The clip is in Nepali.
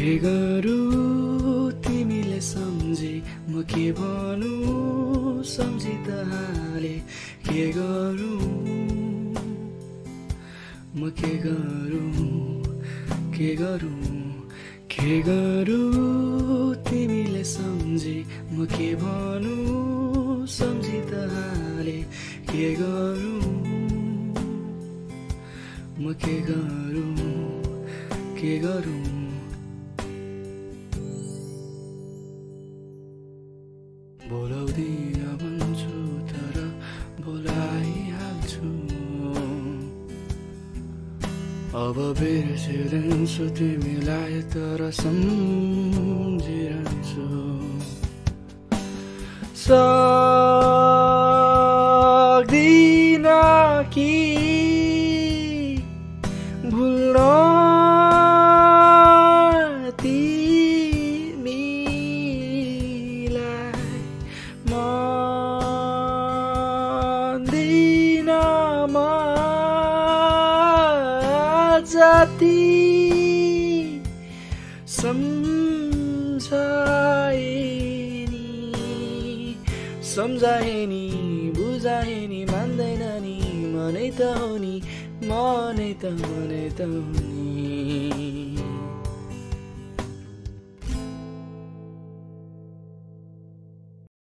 के गरौँ तिमीले सम्झे म के भनौँ सम्झी त हाले के गरौँ म के गरौँ के गरौँ के गरौँ तिमीले सम्झे म के भनौँ सम्झी त हाले के गरौँ म के गरौँ के गरौँ बोलाउँदिन भन्छु तर बोलाइहाल्छु अब बिर्सिदिन्छु तिमीलाई तर सम्झिरहन्छु सक्दिन कि भुल्न जाति सम्झाए नि बुझाए नि मान्दैन नि मनै त हो नि मनै त हो नि